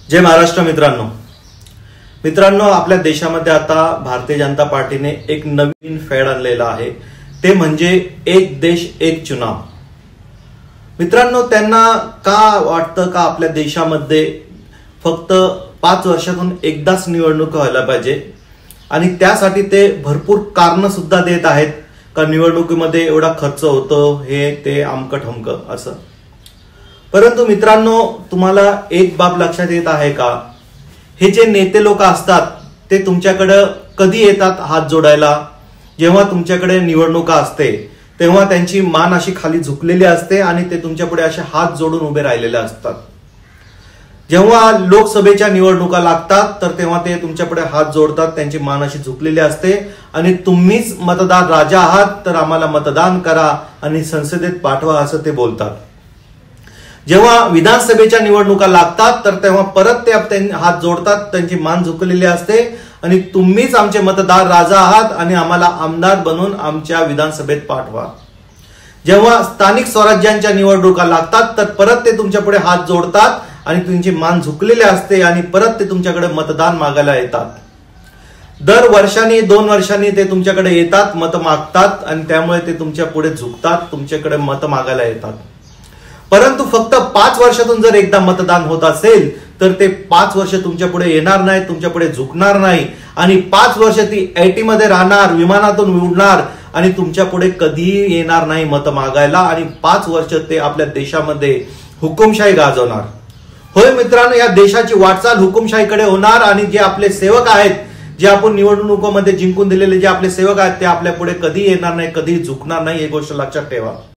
जय महाराष्ट्र मित्रांनो, आपल्या देशामध्ये आता भारतीय जनता पार्टीने एक नवीन फॅड आणलेला आहे, ते म्हणजे एक देश एक चुनाव। मित्रांनो, त्यांना का वाटतं का आपल्या देशामध्ये फक्त 5 वर्षातून एकदाच निवडणूक व्हायला पाहिजे आणि त्यासाठी ते भरपूर कारण सुद्धा देत आहेत का निवडणुकीमध्ये एवढा खर्च होतो, हे ते आमकं ठमकं असं। परंतु मित्रांनो, तुम्हाला एक बाब लक्षात येत आहे का, हे जे नेते लोक असतात ते तुमच्याकडे कधी येतात हात जोडायला, जेव्हा तुमच्याकडे निवडणुका असते तेव्हा त्यांची मान अशी खाली झुकलेली असते आणि ते तुमच्यापुढे असे हात जोडून उभे राहिलेले असतात। जेव्हा लोकसभेच्या निवडणुका लागतात तर तेव्हा ते तुमच्यापुढे हात जोडतात, त्यांची मान अशी झुकलेली असते आणि तुम्हीच मतदार राजा आहात तर आम्हाला मतदान करा आणि संसदेत पाठवा असं ते बोलतात। जेव्हा विधानसभेच्या निवडणुका लागतात तर तेव्हा परत ते हात जोडतात, त्यांची मान झुकलेली असते आणि तुम्हीच आमचे मतदार राजा आहात आणि आम्हाला आमदार बनवून आमच्या विधानसभेत पाठवा। जेव्हा स्थानिक स्वराज्यांच्या निवडणुका लागतात तर परत ते तुमच्या पुढे हात जोडतात आणि तुमची मान झुकलेली असते आणि परत ते तुमच्याकडे मतदान मागायला येतात। दर वर्षांनी 2 वर्षांनी ते तुमच्याकडे येतात, मत मागतात आणि त्यामुळे ते तुमच्या पुढे झुकतात, तुमच्याकडे मत मागायला येतात। परंतु फक्त 5 वर्षातून जर एकदा मतदान होत असेल तर ते 5 वर्ष तुमच्या पुढे येणार नाही, तुमच्या पुढे झुकणार नाही आणि 5 वर्ष ती आयटी मध्ये राहणार, विमानातून उडणार आणि तुमच्या पुढे कधीही येणार नाही मत मागायला आणि 5 वर्ष ते आपल्या देशामध्ये हुकुमशाही गाजवणार। होय मित्रांनो, या देशाची वाटचाल हुकुमशाहीकडे होणार आणि जे आपले सेवक आहेत, जे आपण निवडणुकीमध्ये जिंकून दिलेले जे आपले सेवक आहेत, ते आपल्या पुढे कधी येणार नाही, कधी झुकणार नाही, ही गोष्ट लक्षात ठेवा।